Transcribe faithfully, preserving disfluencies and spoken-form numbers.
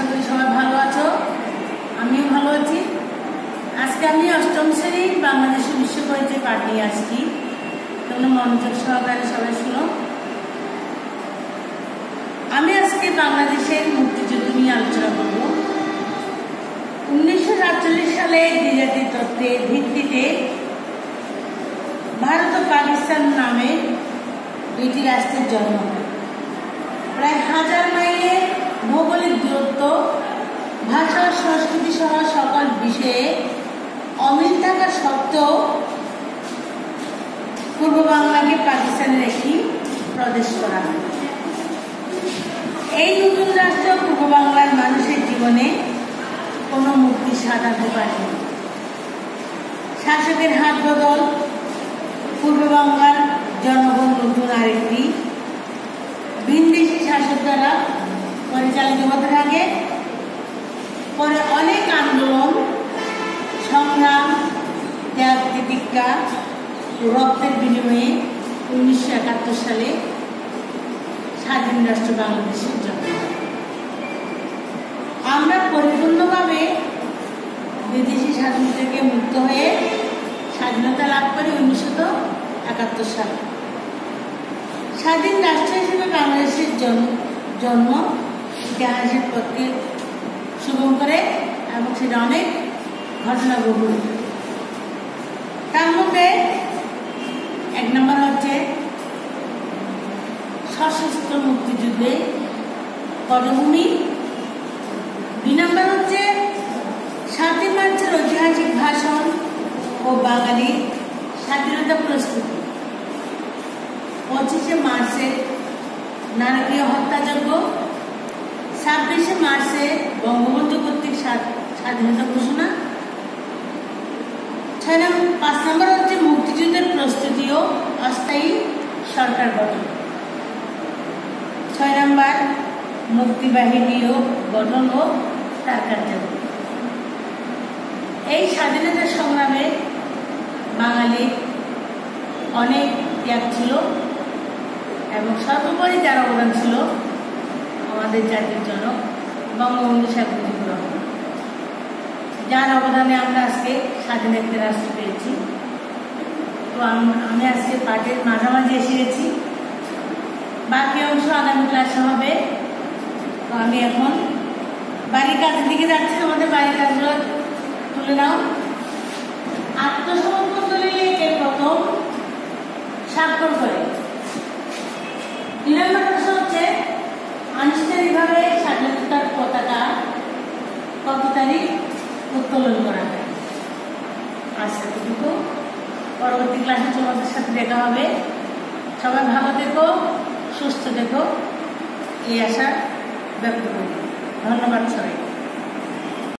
আশা করি সবাই ভালো আছো, আমিও ভালো আছি। আজকে আমি অষ্টম শ্রেণীর বাংলাদেশের বিশ্ব পরিচয় পাঠ নিয়ে আসছি, তোমরা মনোযোগ সহকারে সবাই শুনো। আমি আজকে বাংলাদেশের মুক্তিযুদ্ধ নিয়ে আলোচনা করব। উনিশশো সাতচল্লিশ সালে দ্বিজাতি তত্ত্বের ভিত্তিতে ভারত ও পাকিস্তান নামে দুইটি রাষ্ট্রের জন্ম হয়। প্রায় হাজার মাইলের ভৌগোলিক দূরত্ব, ভাষা, সংস্কৃতি সহ সকল বিষয়ে অমিল থাকা সত্ত্বেও পূর্ব বাংলাকে পাকিস্তানের একটি প্রদেশ করা হয়। এই নতুন রাষ্ট্র পূর্ব বাংলার মানুষের জীবনে কোনো মুক্তি সাধতে পারেনি। শাসকের হাত বদল, পূর্ব বাংলার জনগণ নতুন আরেকটি ভিনদেশি শাসক দ্বারা পরিচালিত হতে থাকে। পরে অনেক আন্দোলন, সংগ্রাম, ত্যাগ তিতিক্ষা, রক্তের বিনিময়ে উনিশশো একাত্তর সালে স্বাধীন রাষ্ট্র বাংলাদেশের জন্ম। আমরা পরিপূর্ণভাবে বিদেশি স্বাধীন থেকে মুক্ত হয়ে স্বাধীনতা লাভ করি উনিশশো একাত্তর সালে। স্বাধীন রাষ্ট্র হিসেবে বাংলাদেশের জন্ম ইতিহাসের পথকে সুগম করে এবং সেটা অনেক ঘটনাবহুল। তার মধ্যে এক নম্বর হচ্ছে সশস্ত্র মুক্তিযুদ্ধে পটভূমি, দুই নম্বর হচ্ছে সাতই মার্চের ঐতিহাসিক ভাষণ ও বাঙালির স্বাধীনতা প্রস্তুতি, পঁচিশে মার্চে নারকীয় হত্যাযজ্ঞ, ছাব্বিশে মার্চে বঙ্গবন্ধু কর্তৃক স্বাধীনতা ঘোষণা, ছয় নম্বর পাঁচ নম্বর হচ্ছে মুক্তিযুদ্ধের প্রস্তুতি ও অস্থায়ী সরকার গঠন, ছয় নম্বর মুক্তিবাহিনীর গঠন ও তার কার্যক্রম। এই স্বাধীনতা সংগ্রামে বাঙালির অনেক ত্যাগ ছিল এবং সর্বোপরি যার অবদান ছিল আমাদের জাতির জনক বঙ্গবন্ধু শেখ মুজিবুর রহমান, যার অবদানে আমরা আজকে স্বাধীন একটি রাষ্ট্র পেয়েছি। তো আমি আজকে পাঠের মাঝামাঝি এসে গেছি, বাকি অংশ আগামী ক্লাসে হবে। তো আমি এখন বাড়ির কাজের দিকে যাচ্ছি, আমাদের বাড়ির কাজগুলো তুলে নাও। আত্মসমর্পণ দলিলে কে প্রথম স্বাক্ষর করে? দুই নম্বর প্রশ্ন হচ্ছে আনুষ্ঠানিকভাবে স্বাধীনতার পতাকা কত তারিখ উত্তোলন করা হয়? আচ্ছা, কিন্তু পরবর্তী ক্লাসে তোমাদের সাথে দেখা হবে। সবাই ভালো থেকো, সুস্থ থেকো, এই আশা ব্যক্ত করি। ধন্যবাদ সবাই।